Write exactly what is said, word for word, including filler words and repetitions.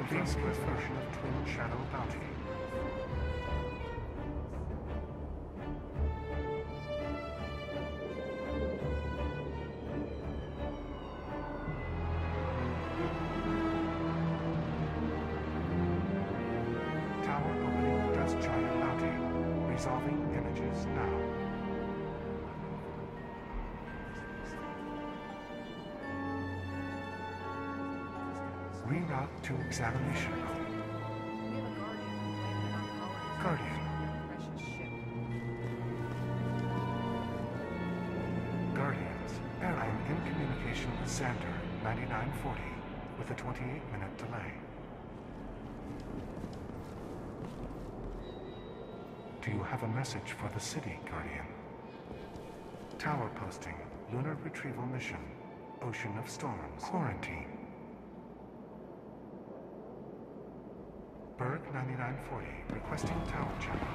Please give version of Twin Shadow Bounty. Tower opening Dust Giant Bounty. Resolving images now. Reroute to examination room. Guardian. Guardians, I am in communication with Xander, ninety-nine forty, with a twenty-eight minute delay. Do you have a message for the city, Guardian? Tower posting, lunar retrieval mission, Ocean of Storms, quarantine. Berg ninety-nine forty, requesting tower channel.